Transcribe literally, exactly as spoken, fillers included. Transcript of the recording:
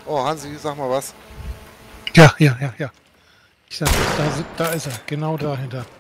Oh, Hansi, sag mal was. Ja, ja, ja, ja. Ich sag, da, da ist er, genau dahinter.